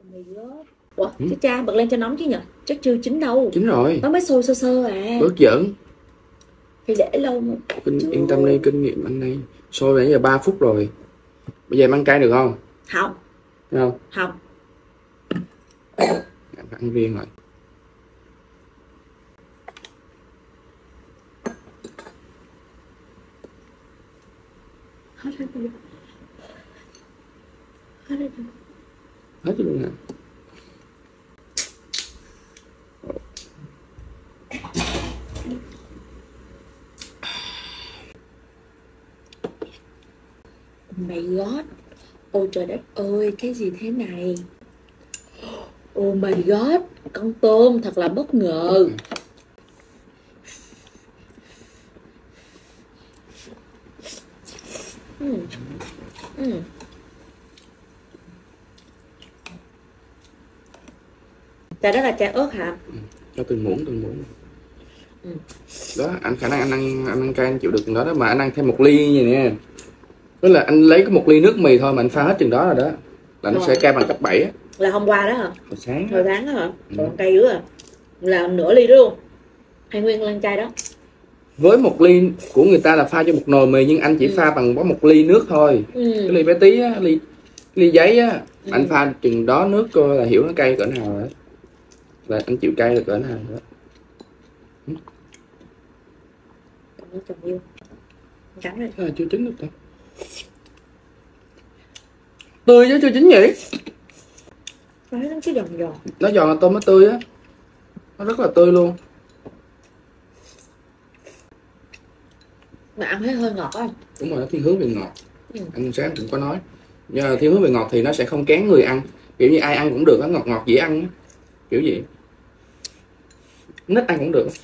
Mì gót. Ủa, chứ cha bật lên cho nóng chứ nhỉ? Chắc chưa chín đâu. Chín rồi. Nó mới sôi sơ sơ à. Bớt giỡn. Phải để lâu mà. Yên tâm đi, kinh nghiệm anh đây. Sôi nãy giờ 3 phút rồi. Bây giờ em ăn cay được không? Không. Thấy không? Không. Em phải ăn riêng rồi. Hết rồi. Hết rồi. Hết rồi luôn hả? Mày gót. Ôi trời đất ơi, cái gì thế này? Oh my god, con tôm thật là bất ngờ. Chả đó là chả ớt hả? Cho từng muỗng. Đó, anh khả năng anh ăn cay anh chịu được từng đó mà anh ăn thêm 1 ly như nè. Tức là anh lấy có 1 ly nước mì thôi mà anh pha hết chừng đó rồi đó. Là nó sẽ cay bằng cấp 7 á. Là hôm qua đó hả? Hồi sáng. Hồi sáng đó hả? Còn cay dữ à? Là nửa ly đó luôn. Hay nguyên lon cay đó. Với 1 ly của người ta là pha cho 1 nồi mì nhưng anh chỉ pha bằng có 1 ly nước thôi. Cái ly bé tí á, ly giấy á, anh pha chừng đó nước coi là hiểu nó cay cỡ nào rồi. Là anh chịu cay được cỡ nào đó. Cảm ơn chồng yêu. Cắn rồi. À, chưa chín được ta. Tươi chứ chưa chín vậy? Nó cứ giòn giòn. Nó giòn là tôm nó tươi á. Nó rất là tươi luôn. Mà ăn thấy hơi ngọt không? Đúng rồi, nó thiên hướng về ngọt. Anh sáng cũng có nói. Nhưng thiên hướng về ngọt thì nó sẽ không kén người ăn. Kiểu như ai ăn cũng được, nó ngọt ngọt dễ ăn á. Kiểu gì nít ăn cũng được.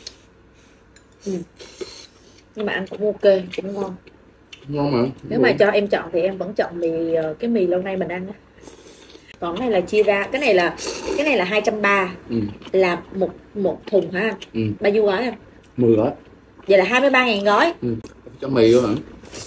Nhưng mà ăn cũng ok, cũng ngon. Ngon mà. Nếu mà cho em chọn thì em vẫn chọn cái mì lâu nay mình ăn á. Còn cái này là chia ra, cái này là 230. Là một thùng hả? Bao nhiêu gói em? 10 gói. Vậy là 23.000 gói. Cho mì luôn hả?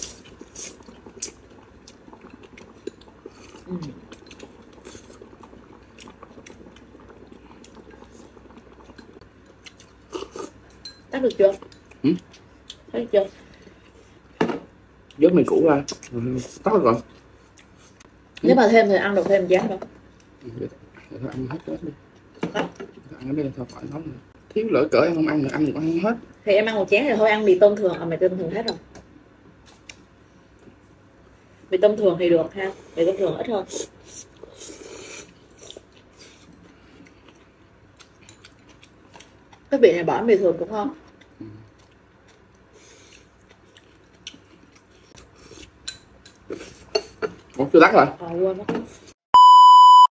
Tắt được chưa? Tắt được chưa? Vớt mì cũ ra. Tắt được rồi. Nếu mà thêm thì ăn được thêm giá đâu. Thôi ăn hết đi. Ăn ở đây thôi khỏi nóng nữa. Thiếu lỡ cỡ em không ăn nữa, ăn cũng ăn hết. Thì em ăn 1 chén thì thôi, ăn mì tôm thường, mì tôm thường hết rồi. Mì tôm thường thì được ha, mì tôm thường ít hơn. Cái vị này bỏ mì thường cũng ngon. Ủa chưa tắt rồi? Quên mất.